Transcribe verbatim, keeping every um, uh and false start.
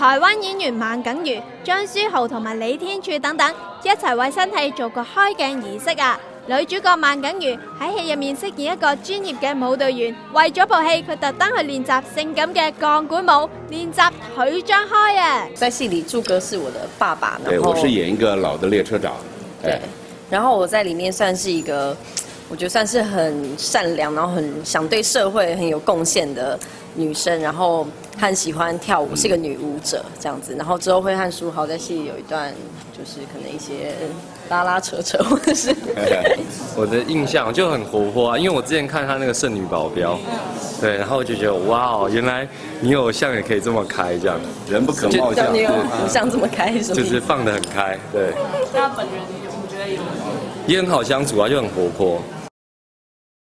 台灣演員孟耿如、張書豪同埋李天柱等等一齊為新戲做個開鏡儀式啊！女主角孟耿如喺戲入面飾演一個專業嘅舞蹈員，為咗部戲佢特登去練習性感嘅鋼管舞，練習腿張開啊！ 在戲裡，柱哥是我的爸爸， 對，我是演一個老的列車長。 對，然後我在裡面算是一個，我覺得算是很善良，然後很想對社會很有貢獻的女生，然後很喜歡跳舞，是個女舞者這樣子。然後之後會和書豪在戲裡有一段，就是可能一些拉拉扯扯，或者是我的印象就很活潑啊，因為我之前看他那個聖女保鏢，對，然後我就覺得哇哦，原來你偶像也可以這麼開，這樣人不可貌相， 你偶像這麼開，什麼？ 就是放得很開，對。 那本人你覺得有？ 也很好相處啊，就很活潑。